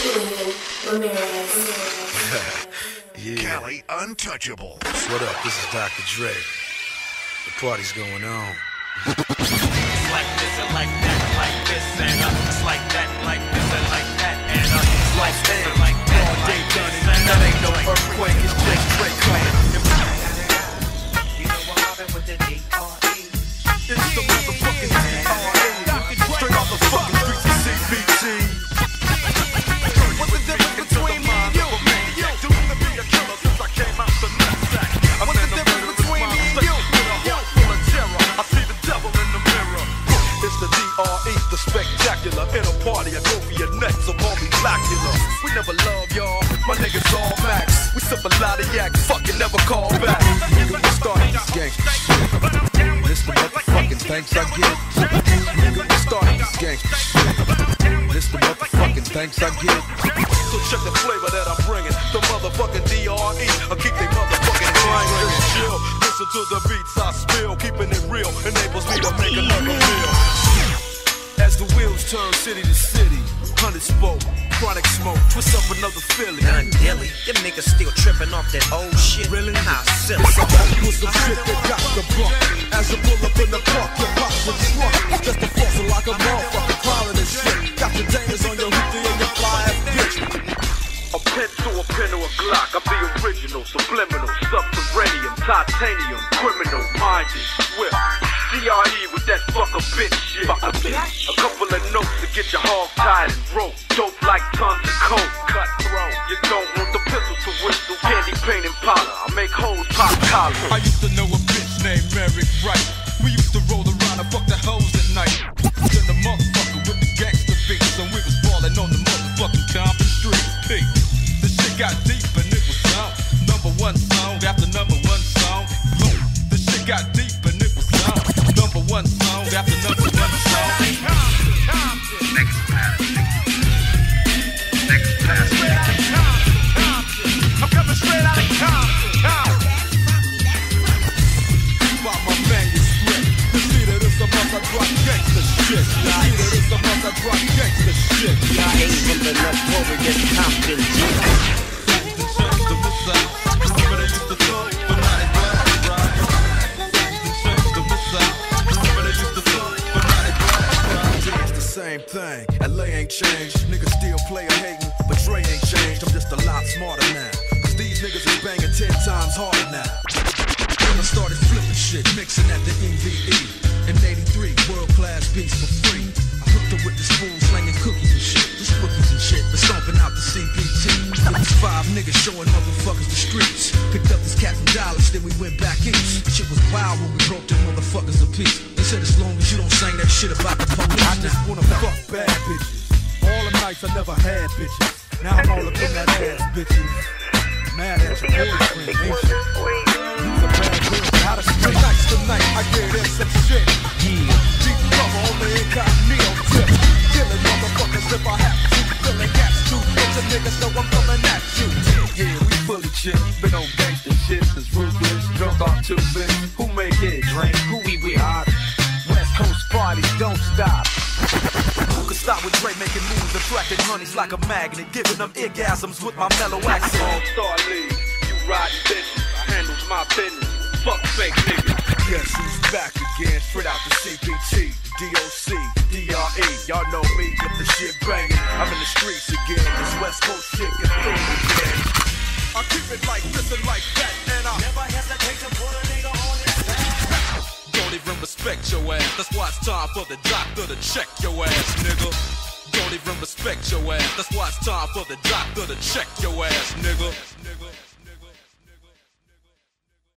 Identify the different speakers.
Speaker 1: Yeah.
Speaker 2: Cali Untouchable.
Speaker 1: What up? This is Dr. Dre. The party's going on.
Speaker 3: It's like this and like that, like this and it's like that, like this and like that, and it's like this and like that. All day done it. That ain't no earthquake. It's just Dre coming. You know what happened with the D.R.E.
Speaker 4: This is the motherfucking D.R.E. Straight off the fucking streets of CBT. What's the difference between me and you? Doomed to be a killer since I came out the nutsack. What's the difference between me and you? Full of terror, I see the devil in the mirror. It's the D.R.E., the spectacular. In a party, I go for your neck, so call me Blackula. We never love y'all, my niggas all max. We sip a lot of yak, fucking never call back. Nigga, we started this gangsta shit. This the motherfucking thanks I get. Nigga, we started this gangsta shit. This the motherfucking thanks I get. So check the flavor that I'm bringing. The motherfucking D.R.E. I keep they motherfucking mind just chill. Listen to the beats I spill. Keeping it real enables me to make another meal. As the wheels turn city to city, 100 spoke, chronic smoke, twist up another Philly.
Speaker 3: None dilly, them niggas still tripping off that old shit.
Speaker 4: Really?
Speaker 3: How silly.
Speaker 4: Was some shit that got the bump. As I pull up in the park, your pop with swamp. Just a fossil like a motherfucker crawling and shit. Got your dangers on your hoopty and your fly ass bitch. A pencil, a pen, or a Glock. I'm the original, subliminal, subterranean, titanium, criminal, minded, swift. D.R.E. with that fuck a bitch shit. A couple of notes to get your hog tied and rope. Dope like tons of coke. Cutthroat. You don't want the pistol to whistle. Candy paint and powder. I make hoes pop collars. I used to know a bitch named Mary Wright. We used to roll around and fuck the hoes at night. Then the motherfucker with the gangster beats, and we was ballin' on the motherfucking Compton Street. P. The shit got deep and it was on. Number one song after number one song. Look, the shit got deep and it was on. Number one song after number one song.
Speaker 3: Next pass.
Speaker 4: I'm coming straight out of Compton. By my manuscript. You see that it's a mother drop gangsta shit. You see that it's a mother drop gangsta shit.
Speaker 3: D.R.E. from the notorious Compton G.
Speaker 4: Same thing, LA ain't changed. Niggas still play a hatin', but Dre ain't changed. I'm just a lot smarter now. Cause these niggas is banging 10 times harder now. When I started flipping shit, mixing at the MVE. In 83, world class beats for free. I hooked up with the spoon, slanging cookies and shit. Just rookies and shit, but stomping out the CPT. It was 5 niggas showing motherfuckers the streets. Picked up this cat from Dallas, then we went back east. Shit was wild when we broke them motherfuckers a piece. They said as long as you don't sing that shit about the police. I just wanna fuck bad bitches. All the nights I never had bitches. Now I'm all up in that ass, bitches. Mad at your boyfriend, ain't you? You's a bad girl. Out of street nights tonight, I gave them some shit. Deep cover on the incognito tip. Killing motherfuckers if I have to. Filling gaps too. Get your niggas know I'm coming at you. Yeah, we fully chill. Been on gangsta shit. It's ruthless. Drunk off 2 bits. Who make it drink? Who we with? West Coast parties don't stop. Who could stop with Dre making moves, attracting honeys like a magnet, giving them orgasms with my mellow accent. All-star league, you riding bitches, handles my business. Fuck fake niggas. Guess who's back again? Straight out the CPT, DOC, D.R.E. Y'all know me, get the shit banging. I'm in the streets again. This West Coast shit gets through again. I keep it like this and like that, and I never hesitate to put a nigga on his back. Don't even respect your ass. That's why it's time for the doctor to check your ass, nigga. Don't even respect your ass. That's why it's time for the doctor to check your ass, nigga.